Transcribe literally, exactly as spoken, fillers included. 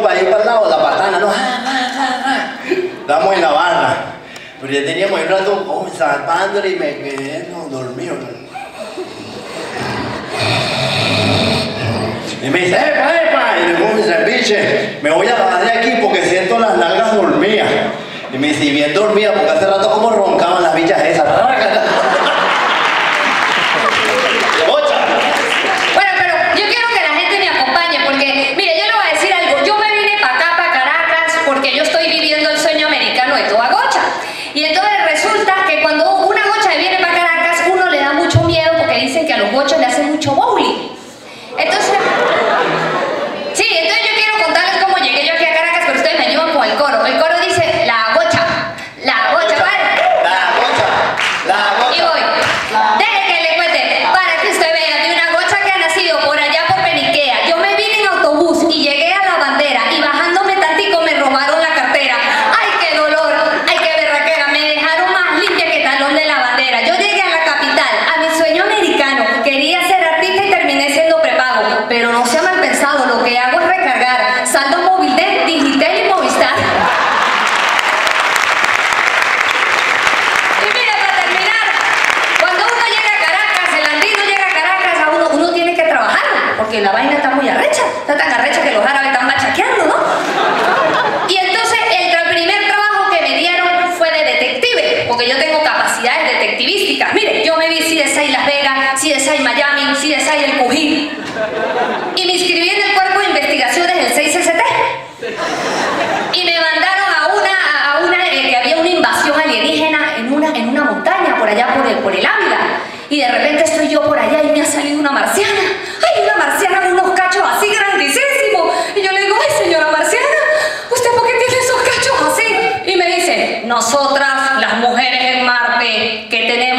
para ir para el lado, la patana, ¿no? Estamos en la barra. Pero ya teníamos un rato oh, zarpándole y me quedé no, dormido. Y me dice, epa, epa. Y le digo, me dice, biche, me voy a bajar de aquí porque siento las nalgas dormidas. Y me dice, y bien dormida porque hace rato como roncaban las bichas esas. Porque yo estoy viviendo el sueño americano de toda gocha. Y entonces resulta que cuando una gocha viene para Caracas, uno le da mucho miedo porque dicen que a los gochos le hacen mucho bowling. Entonces, sí, entonces yo quiero contarles cómo llegué yo aquí a Caracas, pero ustedes me ayudan con el coro. El coro dice, la gocha, la gocha, ¿vale? La gocha, la gocha. Y voy. Deje que le cuente, para que usted vea, de una gocha que ha nacido por allá por Peniquea. Yo me vine en autobús y llegué a la bandera y bajándome tantico me robaron la cartera. ¡Ay, qué dolor! ¡Ay, qué berraquera! Me dejaron más limpia que talón de la bandera. Yo llegué a la capital, a mi sueño americano. Quería ser artista y terminé siendo prepago. Pero no sea mal pensado, lo que hago es recargar saldo móvil de Digital y Movistar. Y mira, para terminar, cuando uno llega a Caracas, el andino llega a Caracas, a uno, uno tiene que trabajar, porque la vaina está muy arrecha. Está tan arrecha que los árabes están machaqueando, ¿no? Y entonces el primer trabajo que me dieron fue de detective, porque yo tengo capacidades detectivísticas. Mire, yo me vi C S I Las Vegas, C S I Miami, C S I El Cujín. Y me inscribí en el cuerpo de investigaciones del seis S T. Y me mandaron a una, a una eh, que había una invasión alienígena en una, en una montaña, por allá por el, por el Ávila. Y de repente estoy yo por allá y me ha salido una marciana. ¡Ay, una marciana con unos cachos así grandísimos! Y yo le digo, ¡ay, señora marciana! ¿Usted por qué tiene esos cachos así? Y me dice, nosotras, las mujeres en Marte, que tenemos